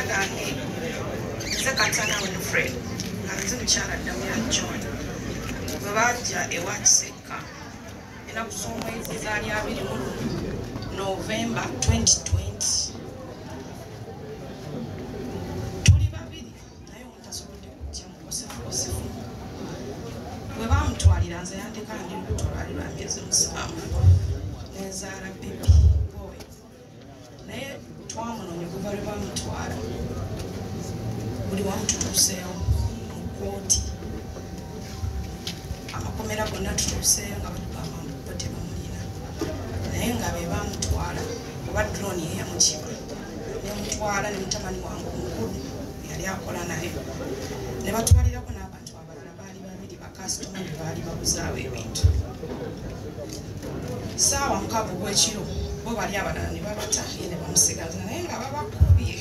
bagane zakatana Winfred nze mukyala ddamu ya John bwe bajja ewa Kiseka era kusoma ezaali 2 November 2020 tuli babiri naye omutasobodde kujja mukosefu bwe bamutwalira nze yandeka ndi lutwalirwa myezi 7 nezaala baby boy naye twamunoonya okuva lwe bamutwala buli wamututuuseewo mu kooti amakomera gonna tutuuseeyo nga bo tebamulina naye nga be bamutwala oba drone ye yamukiba nemutwala ne mutabani wange omukulu yali akola naye ne batwalirako n'abantu abalala baali babiri bakasitoma be baali babuzaawo ebintu saawa 6 ogw'ekiro bo bali abalala ne babata ye ne bamusigaza naye nga babakubye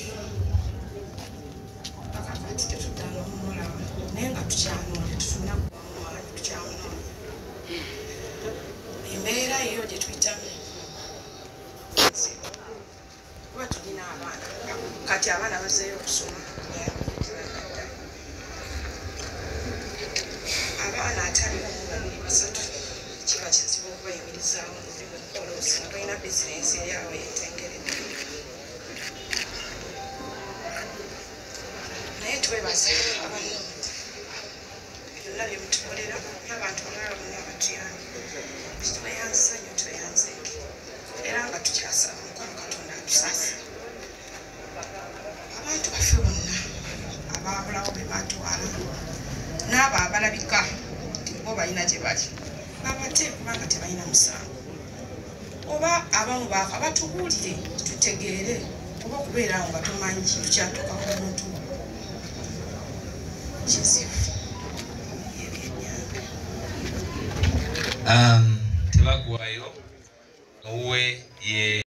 paka kati tetuddamu omulaba naye nga tukyanoonya tufuna kumaanyi tukyamunoonya embeera eyo gye tuyitamu kuba tulina abaana kati abaana bazeeyo okusoma abaana ataliwo mubabiri basatu kiba kizibu okubayimirizaawo muli mukola osinga tolina bizinensi eryawo yetengeredde naye twebaza abantu byonna bye mutukolera n'abantu abalala bonna abatuyamba tweyanza nnyo tweyanzeke era nga tukyasaba mukama katonda atusasa abantu baffe bonna abaabulawo be batwala n'abo abalabika bo balina gye bali babate kubanga tebalina musango oba abamu baafa batubuulire tutegeere oba okubeerawo nga tomanyi kintu kyatuuka ku muntu kizibu tebaggwayo muwe ye